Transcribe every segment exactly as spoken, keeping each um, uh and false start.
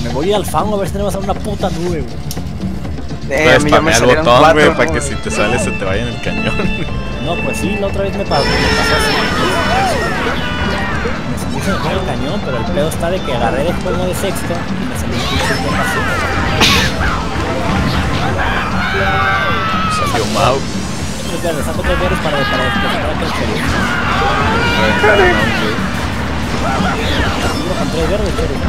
Me voy al fango a ver si tenemos a una puta nube, güey. Eh, a mí ya me el salieron botón, cuatro, güey, para ¿no? que si te sale se te vaya en el cañón. No, pues sí, la otra vez me pasó, me pasó así. Me salí se me fue el cañón, pero el pedo está de que agarré el juego de sexto y me salí un sexto pasito. Salió Mau. Tres verdes, saco tres verdes para, para despejar aquel sheriff. Con tres verdes, sheriff.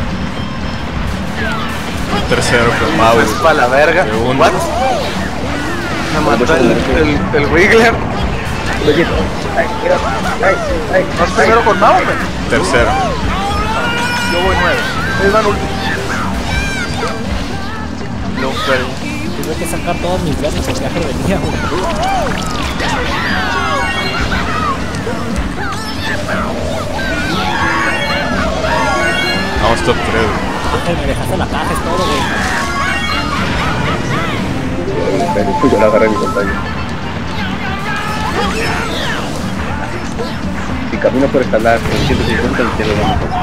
Un tercero con Mau. Es pa' la verga. Segundo. What? Me mató el, el, el Wiggler. ¿Vas primero con Mau, güey? Tercero. Yo voy nueve. Ellos van último. Lo perdí. Tuve que sacar todos mis verdes porque ya que venía, güey. Vamos top tres. Me dejaste la caja, es todo, güey. Yo la agarré mi pantalla. Si camino por escalar en ciento cincuenta, entiendo lo mejor.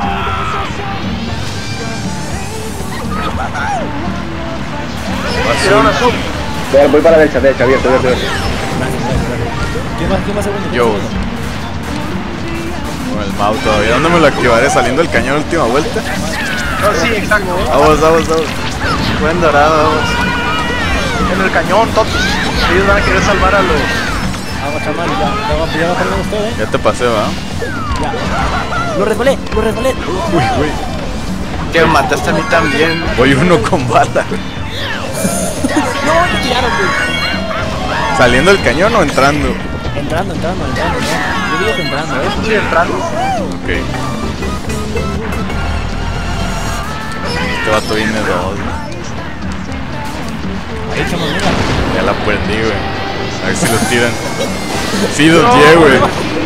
Tira una sub. Voy, voy para la derecha, derecha, abierto, abierto, abierto. ¿Quién más, quién más segundo? Yo. Con el Mau todavía. ¿Dónde me lo activaré? ¿Saliendo el cañón última vuelta? No, sí, exacto. Vamos, vamos, vamos. Buen dorado, vamos. En el cañón, todos. Ellos van a querer salvar a los... Vamos, chaval, ya, ya va, ya va perdiendo usted, eh. Ya te pasé, ¿va? Ya. Lo resbalé, lo resbalé. Uy, uy. Que me mataste a mí también. Voy uno con bala. No, me tiraron, güey. ¿Saliendo el cañón o entrando? Entrando, entrando, entrando, entrando. Yo digo que entrando, eh. Sí, entrando. Ok. Este vato viene de dos. Ahí, chaval, mira. Ya la perdí, güey. A ver si lo tiran. Sí, dos diez, güey.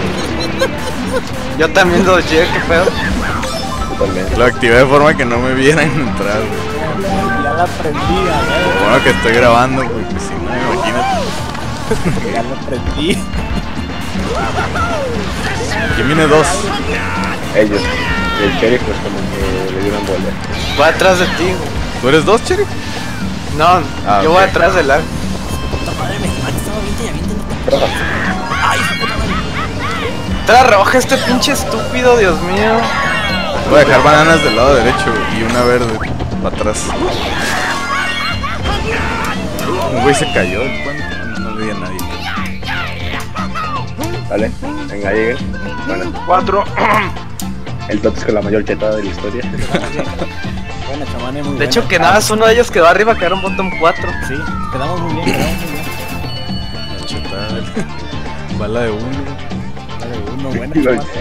Yo también dos G, qué pedo. Totalmente. Lo activé de forma que no me vieran entrar, güey. Ya la prendí, eh. Bueno que estoy grabando, porque si no, imagínate. Ya la prendí. ¿Quién viene dos? Ellos. El sheriff pues como que le dio una bola. Voy atrás de ti, güey. ¿Tú eres dos, Cherry? No, Ah, yo ok. voy atrás del árbol. Puta madre, me estaba viendo y avienta. Ay, puta madre. Trae roja este pinche estúpido, Dios mío. Voy a dejar bananas del lado derecho y una verde para atrás. Un güey se cayó del puente. No le di a nadie. ¿Vale? Venga, lleguen. Bueno, Cuatro. el Tot es con la mayor chetada de la historia. Bueno, chamán, es muy De hecho, bueno. que nada más uno de ellos quedó arriba, quedaron bottom cuatro. Sí, quedamos muy bien, quedamos muy bien. La chetada. Bala de uno. Dale, uno, buena, Lo- chaval.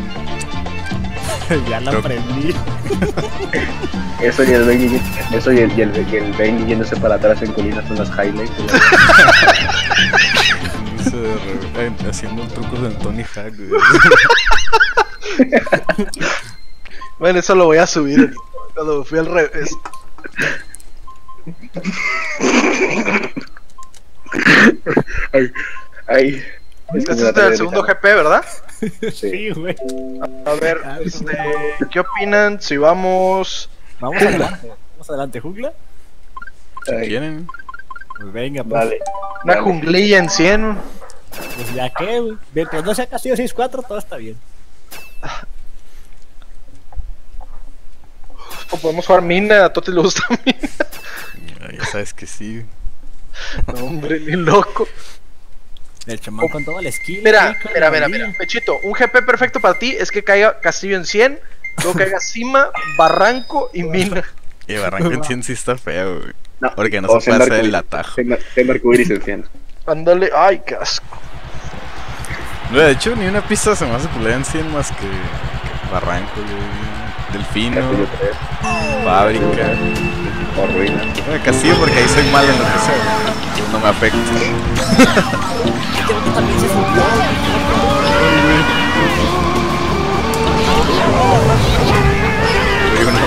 Ya la Creo- prendí. Eso y el Bane eso y el, y el, y el Bane yéndose para atrás en colinas son las highlights. Dice de re- eh, haciendo trucos del Tony Hawk, güey. Bueno, eso lo voy a subir cuando fui al revés. Ay, ay. Este es el segundo G P, ¿verdad? Sí, güey. A ver, este, ¿qué opinan si vamos? Vamos adelante. Vamos adelante, jungla. Ay, ¿Quieren? Pues venga, pues. vale. Una Vale. junglilla en cien. Pues ya que, güey. Mientras no sea Castillo seis cuatro, todo está bien. O podemos jugar mina, a Toti le gusta mina. Ya, ya sabes que sí. No, hombre, ni loco. El chamán con todo el skill. Mira, ahí, con mira, la mira, bandilla. mira. Pechito, un G P perfecto para ti es que caiga Castillo en cien, luego caiga Cima, Barranco y Mina. Y Barranco en cien sí está feo, güey. No, Porque no o se puede hacer Arcoiris- el atajo. Ten- Ten Arcoiris en cien. Ándale, ay, qué asco. No, de hecho, ni una pista se me hace culera en cien más que, que Barranco, güey. Delfino, Castillo tres. Fábrica. O Ruina. Bueno, Castillo porque ahí soy malo en lo que sea, güey. No me afecta. Este vato también se subió. Güey, uno.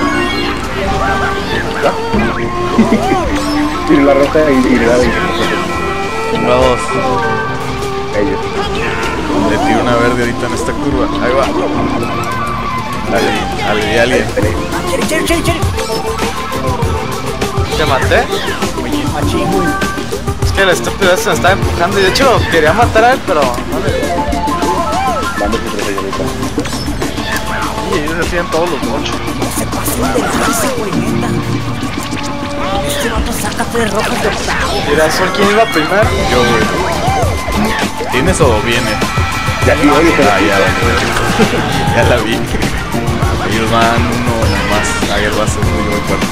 Y la roja y, y le da veinte. Uno a dos. Ellos. Le tiro una verde ahorita en esta curva. Ahí va. Al de alguien. Cherry, cherry, cherry, cherry. Te maté. Machín, güey. Es que el estúpido ese me estaba empujando y de hecho quería matar a él, pero no le dio. Vamos a traer ahorita. Y ellos hacían todos los mochos. Se pasó de lanza, güey, neta. Este vato saca tres rojas de octavo. Mira, ¿sol quién iba primero? Yo, güey. ¿Tienes o viene? Ya, y oye, pero. Ah, ya, la ya la vi. Ellos van uno nomás. Ayer va a ser uno, yo voy cuarto.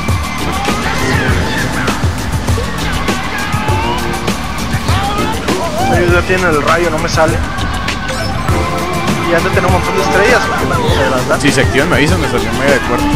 Ellos ya tienen el rayo, no me sale. Y han de tener un montón de estrellas. ¿Verdad? Si se activan me avisan, me salió media de cuarto.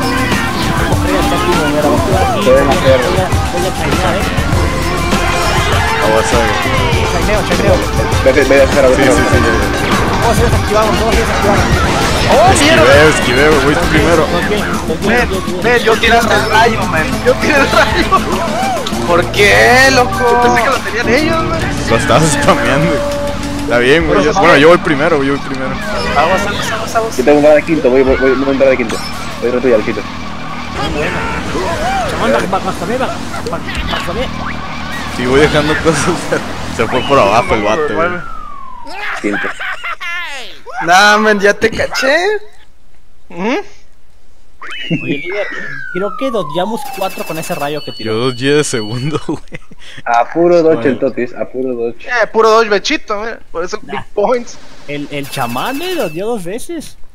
Pueden hacer. Voy a chainear, eh. O vas a ver. Chaineo, chaineo. Vete, vete a hacer a Sí, ver. sí, sí. Todos se desactivaron, todos se desactivaron. ¡Oh, mierda! Esquivé, esquivé, voy primero. Los bien, los bien, Ven, los bien, ven, yo tiré el rayo, man. Yo tiré el rayo. ¿Por qué, loco? Yo pensé que lo tenían ellos, man. Lo estabas spameando. Está bien, güey. Pero, yo- Bueno, yo voy primero, yo voy primero. Aguas, aguas, aguas, aguas. Yo tengo un de quinto, voy, voy, voy, voy a entrar de quinto. Voy a entrar al quinto. Chamán, back, back, back, también, back, back, back, también. Sí, voy dejando cosas. Se fue por abajo el vato, güey. Quinto. Nah, man, ya te caché. ¿Mm? Oye, líder, creo que dodgeamos cuatro con ese rayo que Yo tiró. dos G de segundo, güey. A puro dodge el totis, a puro dodge. Eh, puro Dodge Bechito, mira. Por eso Big Points. El, el chamán le dodgeó dos veces.